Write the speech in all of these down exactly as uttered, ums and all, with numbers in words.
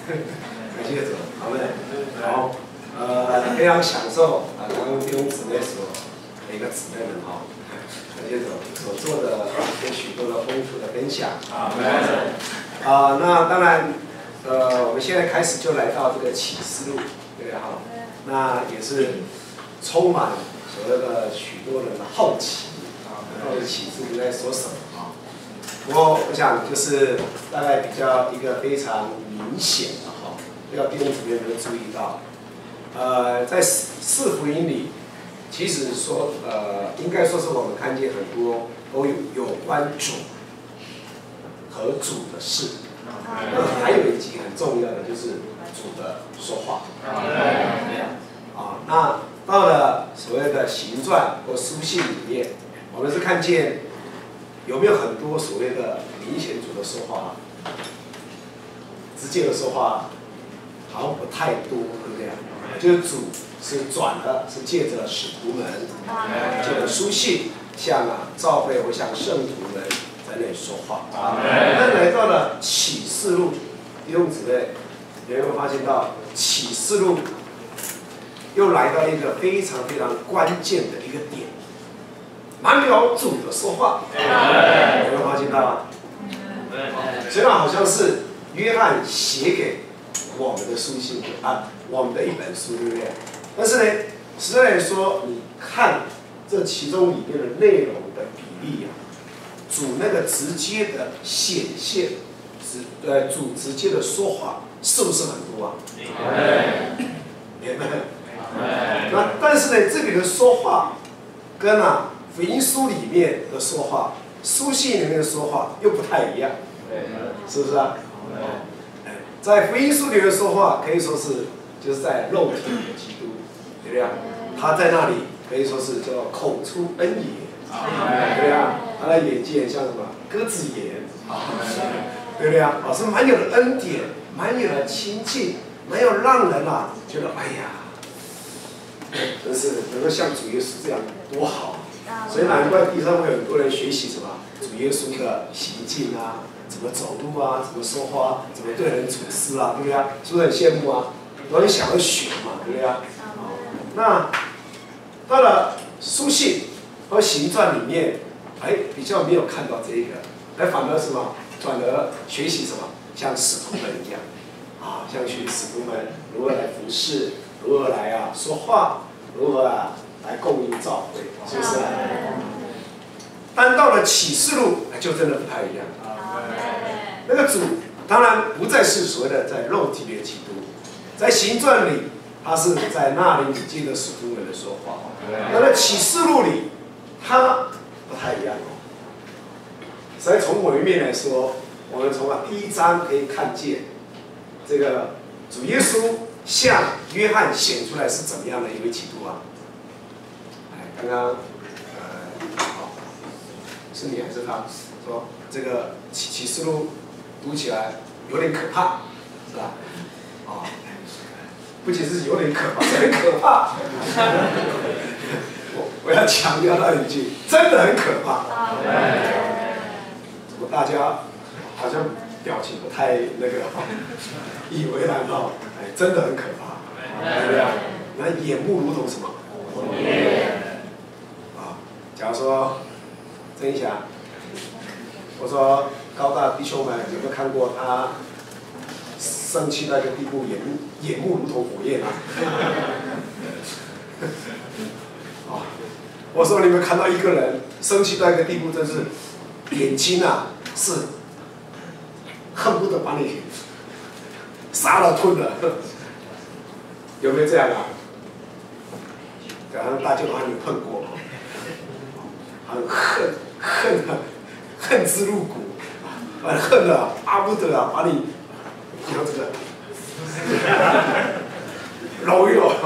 感谢主，好嘞，好，呃，非常享受啊，刚刚弟兄姊妹所每个姊妹们哈，感谢主所做的有许多的丰富的分享。啊，啊，那当然，呃，我们现在开始就来到这个启示录，对不对哈？那也是充满所谓的许多人的好奇啊，到底启示录在说什么啊？不过我想就是大概比较一个非常明显的哈，要弟兄姊妹们注意到，呃，在四福音里，其实说呃，应该说是我们看见很多都有有关主和主的事。那还有一集很重要的就是主的说话。啊，那到了所谓的行传或书信里面，我们是看见有没有很多所谓的明显主的说话，直接的说话好像不太多，对不对？就是主是转的，是借着使徒们，借着书信向啊教会或向圣徒们在那里说话。那来到了启示录，弟兄姊妹，你有没有发现到启示录又来到一个非常非常关键的一个点，满了主的说话，有没有发现到啊？虽然好像是约翰写给我们的书信啊，我们的一本书，对不对？但是呢，实在来说，你看这其中里面的内容的比例啊，主那个直接的显现，直呃主直接的说话，是不是很多啊？明白？那但是呢，这里的说话跟啊福音书里面的说话、书信里面的说话又不太一样，是不是啊？在福音书里面说话，可以说是就是在肉体里的基督，对不对啊？他在那里可以说是叫口出恩言，对不对啊？他的眼睛像什么鸽子眼，对不对啊？哦，是蛮有的恩典，蛮有的亲近，蛮有让人啊觉得哎呀。真是能够像主耶稣这样多好，所以难怪地上会有很多人学习什么主耶稣的行径啊，怎么走路啊，怎么说话，怎么对人处事啊，对不对啊？是不是很羡慕啊？都很想要学嘛，对不对啊？那到了书信和行传里面，哎，比较没有看到这一个，哎，反而什么，转而学习什么，像使徒们一样，啊，像学使徒们如何来服侍。如何来啊说话？如何啊来供应教会？是不是？但到了启示录，就真的不太一样。那个主当然不再是所谓的在肉体里的基督，在行传里，他是在那里借着使徒们的说话。那在启示录里，他不太一样哦。所以从某一面来说，我们从啊第一章可以看见这个主耶稣。向约翰显出来是怎么样的一位基督啊？哎，刚刚呃，好，是你还是他说这个启启示录读起来有点可怕，是吧？啊、哦，不仅是有点可怕，是很可怕。我我要强调那一句，真的很可怕。怎么大家好像表情不太那个，以为然后。哎，真的很可怕，对不对啊？那眼目如同什么？啊，假如说曾一霞，我说高大弟兄们有没有看过他生气到一个地步，眼目眼目如同火焰啊？啊，我说你们看到一个人生气到一个地步，真是眼睛啊是恨不得把你。杀了吞了，有没有这样啊？好像大家都还没碰过，好像恨恨啊，恨之入骨，啊恨啊，巴不得啊，把你像这个揉一揉，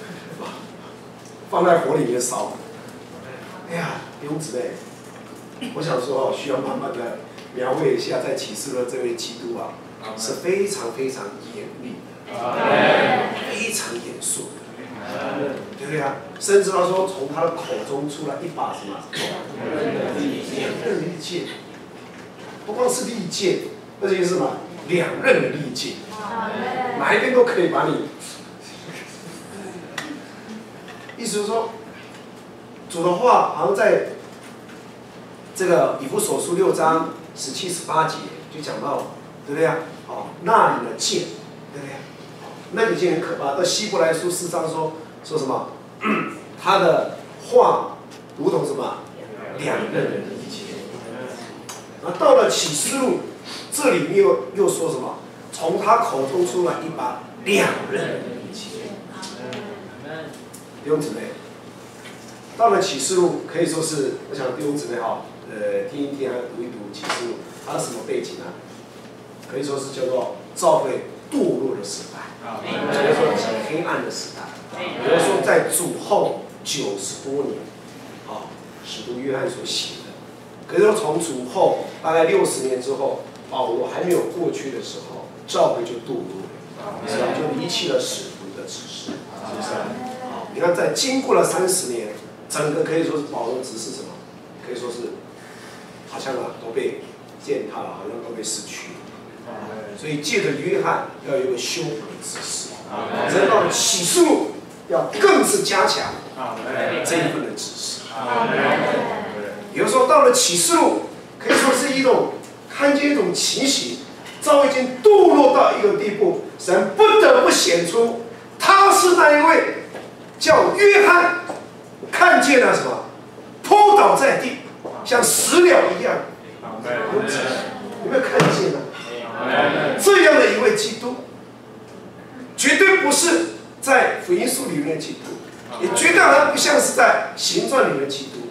放在火里面烧。哎呀，弟兄姊妹，我想说，需要慢慢的描绘一下，在启示录这位基督啊。是非常非常严厉的，非常严肃的，对不对啊？甚至他说，从他的口中出来一把什么利剑，不光是利剑，而且是什么两刃的利剑，哪一边都可以把你。意思是说，主的话好像在这个以弗所书六章十七、十八节就讲到，对不对啊？哦，那里的剑，对不对啊？那个剑很可怕。到希伯来书四章说说什么？他的话如同什么？两刃的利剑。然后到了启示录，这里面又又说什么？从他口中出来一把两刃的利剑。弟兄姊妹，到了启示录可以说是，我想弟兄姊妹哈，呃，听一听，还有读一读启示录，它是什么背景呢？可以说是叫做教会堕落的时代，可以说是黑暗的时代。比如说在主后九十多年，啊，使徒约翰所写的。可是说从主后大概六十年之后，保罗还没有过去的时候，教会就堕落了，是吧？就离弃了使徒的指示，是不是？好，你看在经过了三十年，整个可以说是保罗指示什么？可以说是好像啊都被践踏了，好像都被失去了。所以借着约翰要有一个修补的指示，人到了启示录要更是加强这一份的指示。比如说到了启示录，可以说是一种看见一种情形，早已经堕落到一个地步，神不得不显出他是那一位叫约翰看见了什么，扑倒在地，像死了一样。有没有看见呢？这样的一位基督，绝对不是在福音书里面的基督，也绝对好像不像是在行传里面的基督。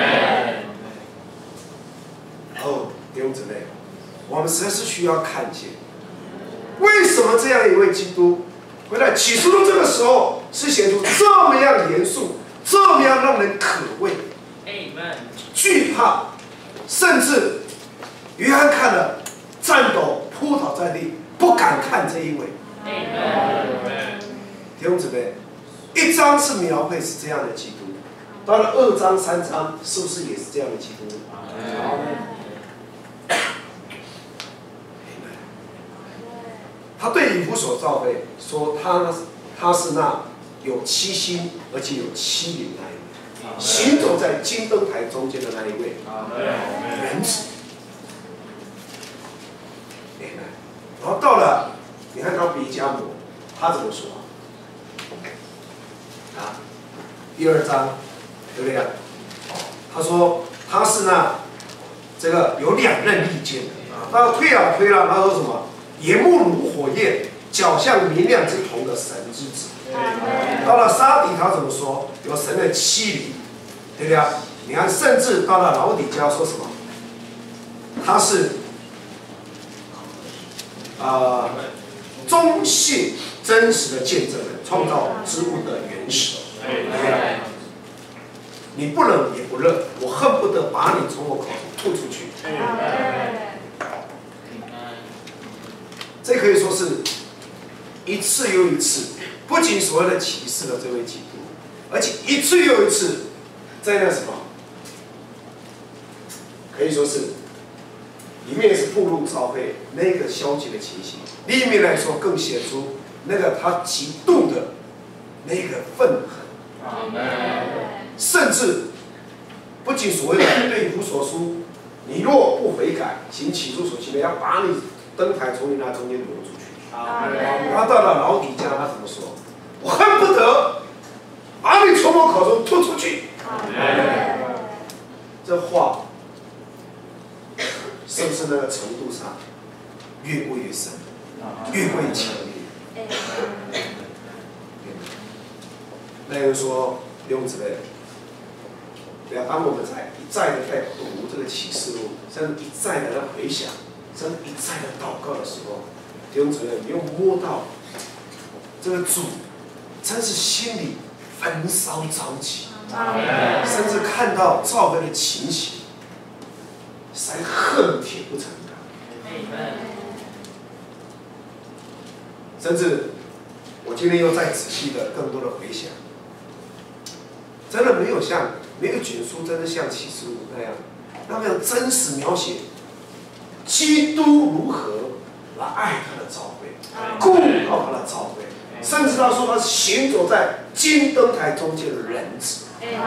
哦，弟兄姊妹，我们实在是需要看见，为什么这样一位基督会在启示录这个时候是显出这么样严肃，这么样让人可畏、惧怕，甚至约翰看了颤抖、扑倒在地，不敢看这一位。弟兄姊妹，一章是描绘是这样的基督，到了二章、三章，是不是也是这样的基督？他对以弗所教会说他，他是那有七星而且有七灵的那一位，行走在金灯台中间的那一位人子。然后到了，你看到比迦摩，他怎么说？啊，第二章，对不对啊？他说他是那这个有两刃利剑的。他推啊推啊，他说什么？眼目如火焰，脚像明亮之瞳的神之子。到了沙底，他怎么说？有神的欺凌，对不对啊？你看，甚至到了老底家说什么？他是啊、呃，忠信真实的见证人，创造之物的原始。对不对？你不冷也不热，我恨不得把你从我口中吐出去。这可以说是一次又一次，不仅所谓的启示了这位基督，而且一次又一次在那什么，可以说是一面是暴露教会那个消极的情形，另一面来说更显出那个他极度的那个愤恨，甚至不仅所谓的对以弗所书，你若不悔改，行起初所行的，要把你灯台从你那中间挪出去。他到了老底家，他怎么说？我恨不得把你从我口中吐出去。这话是不是那个程度上越过越深，越过越强烈？那就是说，弟兄姊妹，对啊，当我们在一再的在读这个启示录，甚至一再的在回想，甚至一再的祷告的时候，弟兄姊妹，你又摸到这个主，真是心里焚烧着急，甚至看到教会的情形，实在恨铁不成钢。甚至我今天又再仔细的更多的回想，真的没有像没有卷书，真的像启示录那样，那么样真实描写基督如何来爱他的教会，顾好他的教会，甚至他说他是行走在金灯台中间的人子。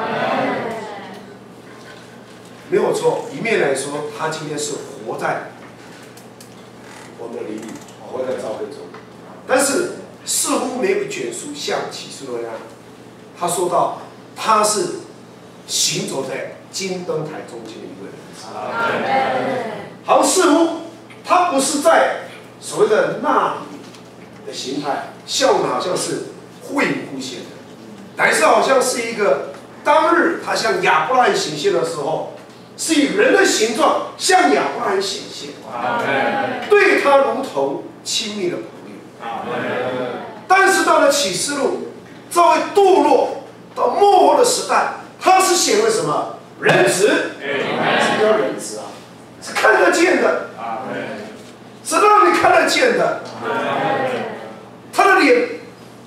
没有错，一面来说，他今天是活在我们的里，活在教会中，但是似乎没有一卷书像启示录那样，他说到他是行走在金灯台中间的一位人子，好像似乎他不是在所谓的那里的形态，像我们好像是会出现的，乃是好像是一个当日他向亚伯拉罕显现的时候，是以人的形状向亚伯拉罕显现，对他如同亲密的朋友。但是到了启示录，这位堕落到末后的时代，他是显为什么？人子，什么叫人子啊？是看得见的，是让你看得见的。他的脸，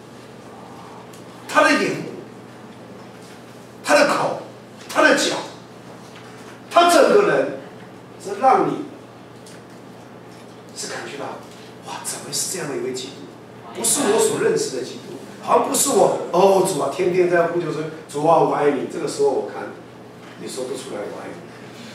他的眼，他的口，他的脚，他整个人是让你是感觉到，哇，怎么会是这样的一位基督？不是我所认识的基督，好像不是我。哦，主啊，天天在呼救说，主啊，我爱你。这个时候我看，你说不出来我爱你。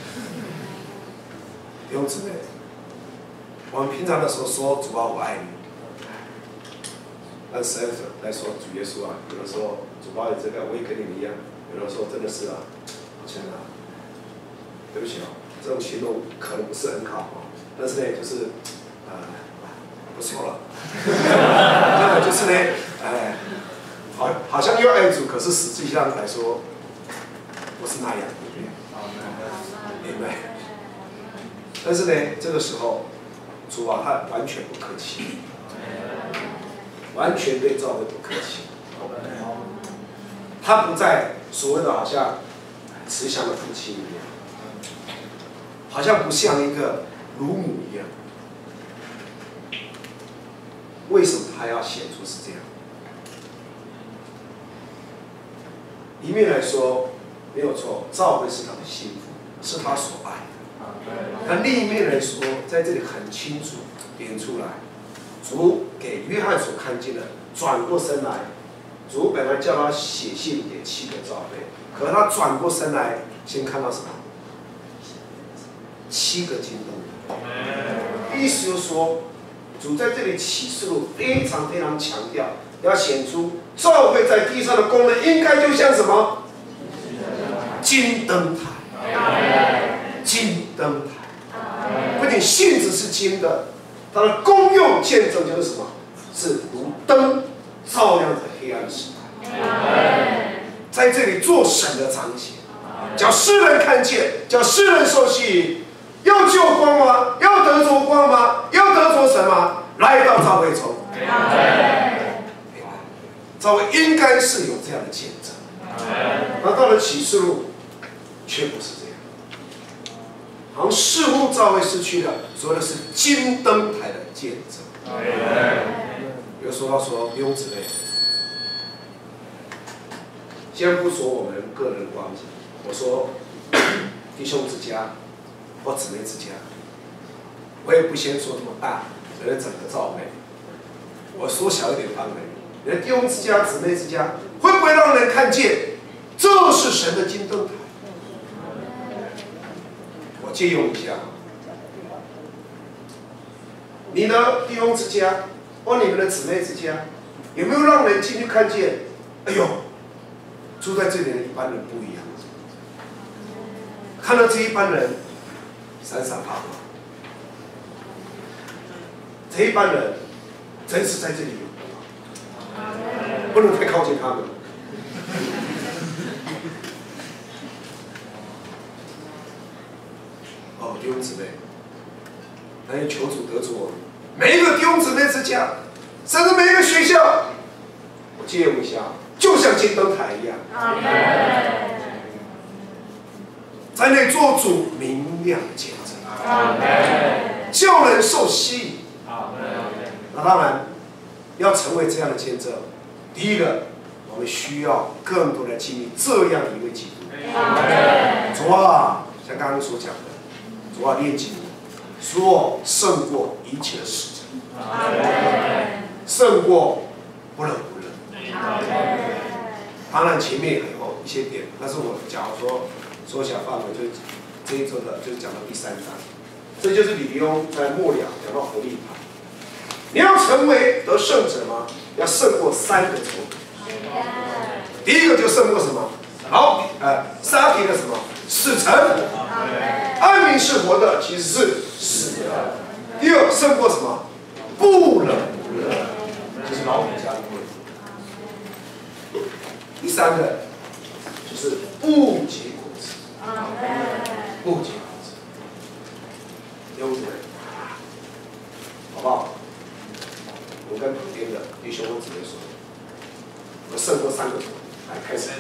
弟兄姊妹，我们平常的时候说主啊，我爱你。按实在来说，主耶稣啊，有的时候主啊，这个我也跟你们一样，有的时候真的是啊，抱歉啊，对不起啊，这种形容可能不是很好啊，但是呢，就是呃，不说了，那就是呢，哎，好，好像又爱主，可是实际上来说不是那样，对不对？明白？但是呢，这个时候主啊，他完全不客气。完全对教会不客气，他不在所谓的好像慈祥的父亲一样，好像不像一个乳母一样。为什么他要显出是这样？一面来说没有错，教会是他的幸福，是他所爱的；但另一面来说，在这里很清楚点出来。主给约翰所看见的，转过身来，主本来叫他写信给七个教会，可他转过身来，先看到什么？七个金灯。意思就是说，主在这里启示录非常非常强调，要显出教会在地上的功能，应该就像什么？金灯台，金灯台，不仅性质是金的。它的功用见证就是什么？是如灯照亮着黑暗时代，在这里做神的彰显，叫世人看见，叫世人受吸引。要救光吗？要得着光吗？要得着神吗？来到教会中，教会应该是有这样的见证。而到了启示录，却不是这样。好像似乎教会失去了，说的是金灯台的见证。又说到说弟兄姊妹，先不说我们个人的光景，我说弟兄之家或姊妹之家，我也不先说这么大，人的整个教会，我缩小一点范围，人的弟兄之家、姊妹之家，会不会让人看见这是神的金灯台？我借用一下，你的弟兄之家或你们的姊妹之家，有没有让人进去看见？哎呦，住在这里的一般人不一样。看到这一般人闪闪发光，这一般人真是在这里有，不能太靠近他们。哦，弟兄姊妹，但愿求主得着我们每一个弟兄姊妹之家，甚至每一个学校，我借用一下，就像金灯台一样，在那做主明亮的见证，叫人受吸引。那当然，要成为这样的见证，第一个，我们需要更多的经历这样的一位基督。主啊，像刚刚所讲的。主啊，炼净我，使我胜过一切的事情。 胜过不冷不热。当然前面还有一些点，但是我假如说缩小范围，就这一周的就讲到第三章。这就是李弟兄在末了讲到合力牌。你要成为得胜者吗？要胜过三个仇敌。第一个就胜过什么？好，呃，撒提的什么？死沉。安民是活的，其实是死的。第二，胜过什么？不冷不热，就是老底家的问题。第三个就是不结果子，不结果子，有对，好不好？我跟旁边的弟兄姊妹说，我胜过三个，来开始。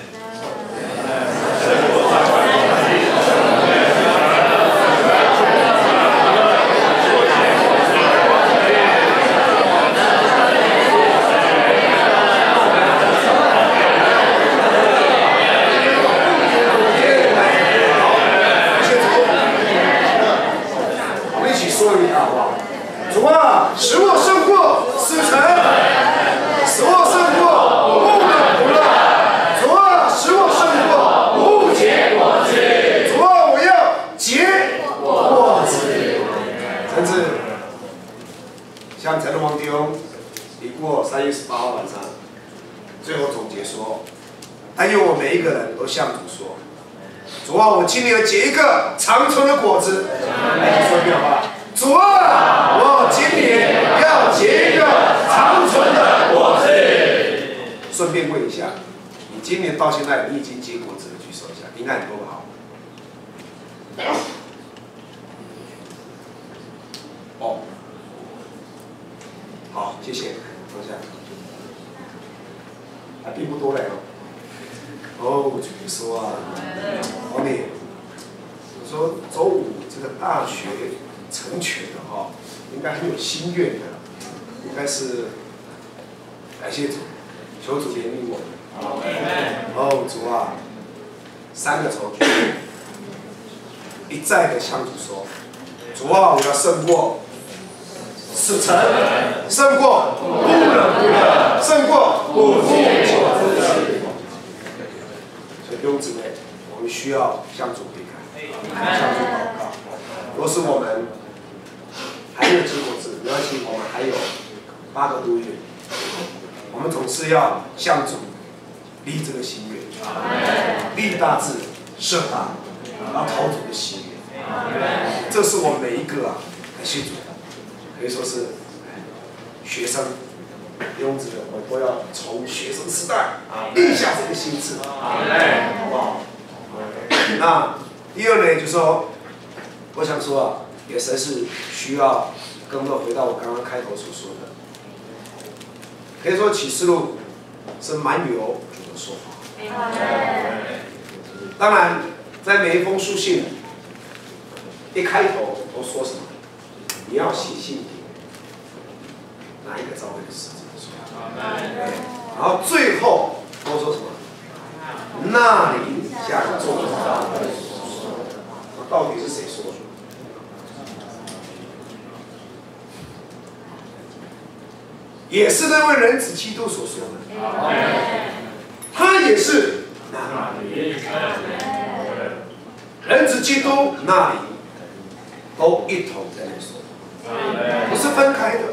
主啊，使我胜过死沉，使我胜过不冷不热。主啊，使我胜过不结果子。主啊，我要结果子。甚至像陈龙王弟兄，一过三月十八号晚上，最后总结说，但愿我每一个人都向主说，主啊，我今年要结一个长存的果子。来，你说一遍好不好？主啊，我今年要结一个长存的果子。顺便问一下，你今年到现在你已经结果子了？举手一下，应该很多吧？哦，好，谢谢，坐下。啊，并不多嘞哦。哦，就是说啊，我你，我说周五这个大学成全的哈，应该很有心愿的，应该是感谢主，求主怜悯我们。哦，主啊，三个仇敌一再的向主说，主啊，我要胜过死沉，胜过不冷不热，胜过不结果子。所以弟兄姊妹，我们需要向主悔改，向主祷告。若是我们还没有结果子，没关系，我们还有八个多月，我们总是要向主立这个心愿，立大志，设大，然后讨主的喜悦。这是我每一个啊，感谢主，可以说是学生。弟兄姊妹，我们都要从学生时代立下这个心志，好不好？那第二呢，就是说，我想说啊，也神是需要更多回到我刚刚开头所说的，可以说启示录是蛮有主的说法。当然，在每一封书信一开头都说什么？你要写信给哪一个教会的使者？然后最后都说什么？那里向众人说，到底是谁说的？也是那位人子基督所说的。他也是那里，人子基督那里都一同在那说，不是分开的。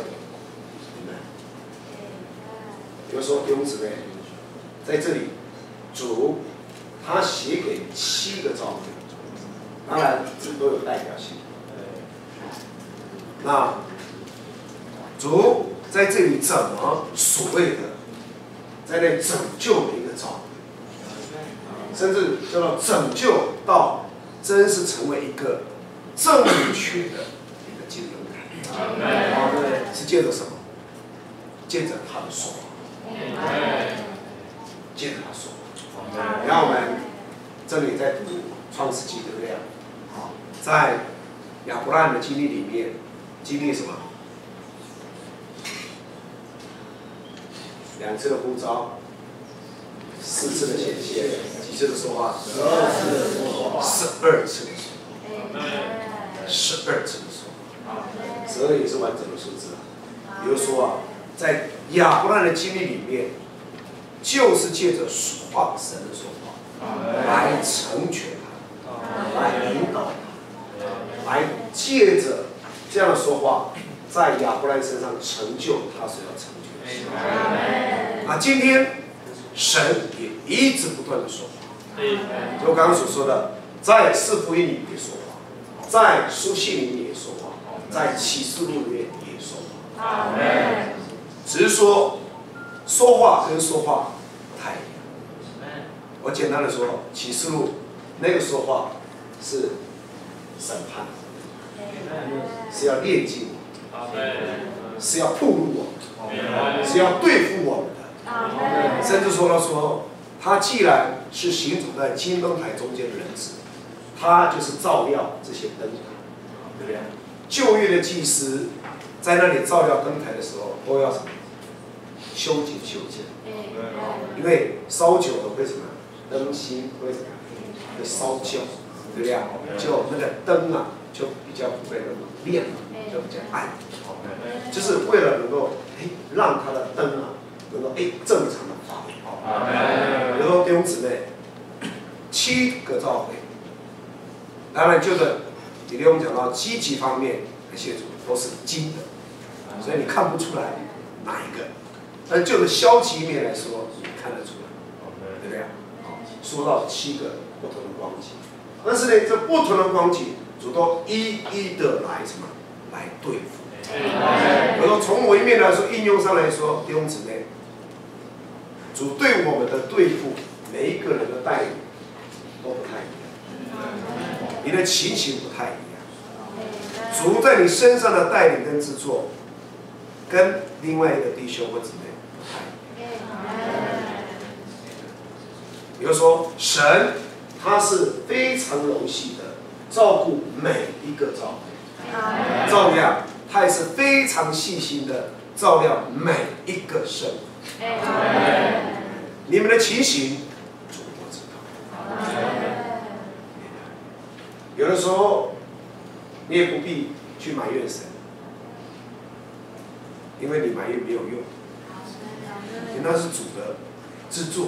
比如说弟兄姊妹，在这里，主他写给七个教会，当然这都有代表性。那主在这里怎么所谓的在那拯救每一个教会，甚至叫做拯救到真是成为一个正确的一个经纶，是借着什么？借着他的说话。接着他说，然后我们这里在读创世纪，对不对？好，在亚伯拉罕的经历里面，经历什么？两次的呼召，四次的显现，几次的说话？十二次的说话。十二次的说话。十二次的说话。十二也是完整的数字啊。 比如说啊，在亚伯拉罕的经历里面，就是借着说话神的说话来成全他，来引导他，来借着这样的说话，在亚伯拉罕身上成就他所要成就的事。啊，今天神也一直不断的说话，就我刚刚所说的，在四福音里也说话，在书信里面也说话，在启示录里面也说话。只是说说话跟说话不太一样。我简单的说，启示录那个说话是审判，是要炼净我，是要暴露我，是要对付我们的。甚至说到说，他既然是行走在金灯台中间的人子，他就是照耀这些灯台，对不对？旧约的祭司在那里照耀灯台的时候，都要什么？修剪修剪，因为烧久了会什么？灯芯会怎么样？会烧焦，对不对？就那个灯啊，就比较不会那么亮，就比较暗。就是为了能够哎让它的灯啊能够哎正常的发挥。比如说弟兄姊妹，七个教会，当然就的，李弟兄讲到积极方面那些主都是金的，所以你看不出来哪一个。但就的消极面来说，你看得出来，对不对？说到七个不同的光景，但是呢，这不同的光景，主都一一的来什么？来对付。我说从某一面来说，应用上来说，弟兄姊妹，主对我们的对付，每一个人的带领都不太一样，你的情形不太一样。主在你身上的带领跟制作，跟另外一个弟兄或姊妹。比如说，神他是非常柔细的照顾每一个教会，照样他也是非常细心的照料每一个圣徒。你们的情形，主都知道。有的时候，你也不必去埋怨神，因为你埋怨没有用。因为那是主的制作，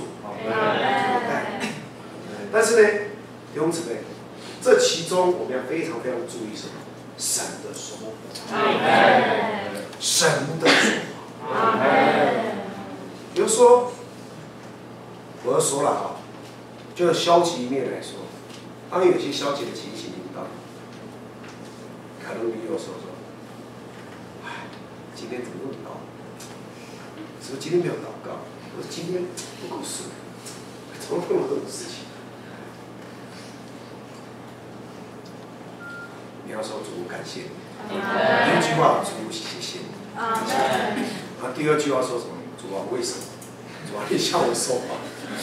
但是呢，弟兄姊妹，这其中我们要非常非常注意什么？神的说话，神的说话。比如说，我要说了啊，就消极一面来说，当有些消极的情形临到，可能你有时候说，哎，今天怎么那么高？是不是今天没有祷告？我说今天不够顺，怎么会有这种事情？你要说主感谢你，第一句话主谢谢你，啊，第二句话说什么？主啊为什么？主啊你向我说话，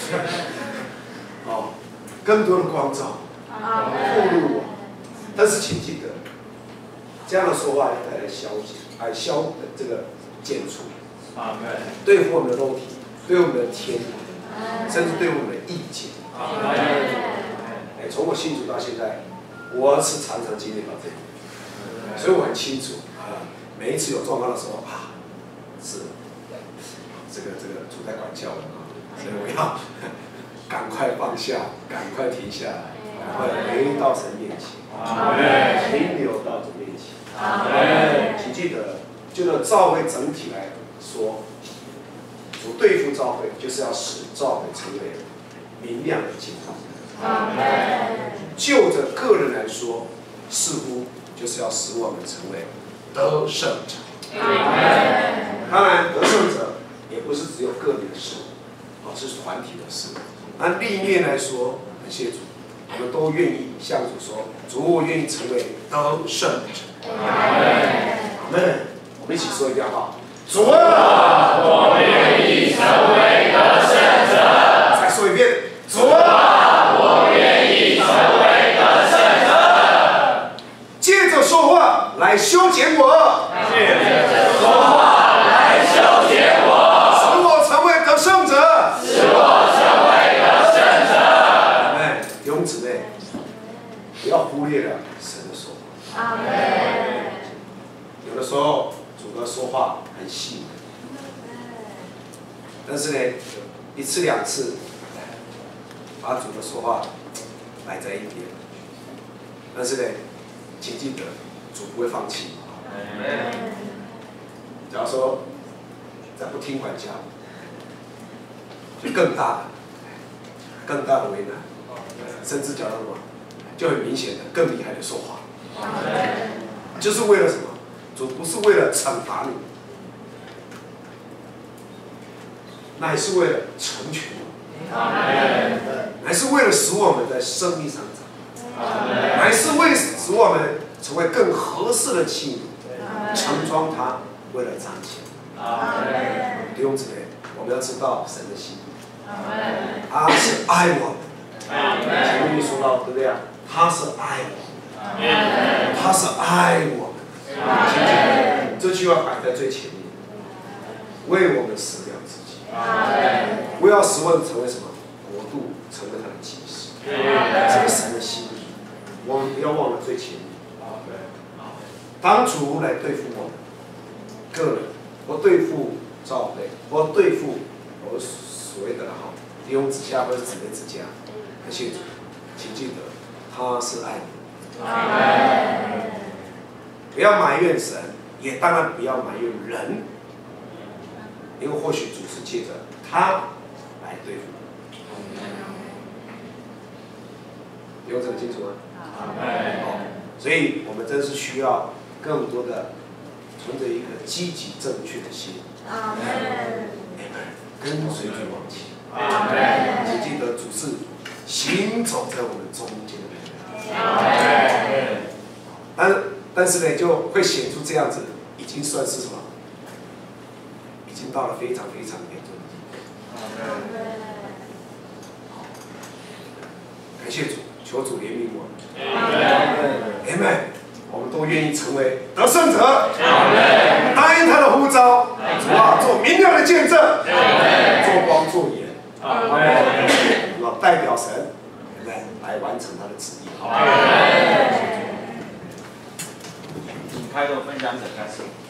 哦，更多的光照，暴露我。但是请记得，这样的说话要带来消极，哎消这个减除。对付我们的肉体，对我们的天赋，甚至对我们的意见。哎，从我信主到现在，我是常常经历到这个，所以我很清楚啊，每一次有状况的时候啊，是这个这个主在管教我啊，所以我要赶快放下，赶快停下来，赶快回到神面前，停留到主面前。请记得，就让教会整体来说，主对付教会，就是要使教会成为明亮的金光。就着个人来说，似乎就是要使我们成为得胜者。当然，得胜者也不是只有个人的事，哦，是团体的事。按另一面来说，感谢主，我们都愿意向主说：主，我愿意成为得胜者。阿门。我们一起说一遍哈。主啊，我愿意成为得胜者。再说一遍，主啊，我愿意成为得胜者。借着说话来修剪我，借着说话来修剪我，使我成为得胜者，使我成为得胜者。阿门。弟兄姊妹，不要忽略了神的说话。阿门。有的时候。 主的说话很细，但是呢，一次两次，把主的说话摆在一边，但是呢，请记得，主不会放弃。假如说再不听管教，就更大的、更大的为难，甚至讲到什么，就很明显的更厉害的说话，就是为了什么？主不是为了惩罚你，乃是为了成全你，乃是为了使我们在生命上长，乃是为使我们成为更合适的器皿，盛装它，为了彰显。弟兄姊妹，我们要知道神的心，他是爱我们。前面说到，对不对啊？他是爱我们，他是爱我们。这句话摆在最前面，为我们死了自己，为要使我们成为什么国度，成为他的祭司。这是神的心意，我们不要忘了最前面。当主来对付我们个人，或对付教会，或对付我所谓的哈弟兄之下或者姊妹之家，感谢主，请记得他是爱你。不要埋怨神，也当然不要埋怨人，因为或许主是借着他来对付你。有这么清楚吗？好，所以我们真是需要更多的存着一个积极正确的心，跟随主往前。请记得主是行走在我们中间的。但但是呢，就会显出这样子，已经算是什么？已经到了非常非常严重的地步。感谢主，求主怜悯我们。阿们。我们都愿意成为得胜者，答应他的呼召，主啊，做明亮的见证，做光做盐，要代表神来来完成他的旨意。 请开头分享者开始。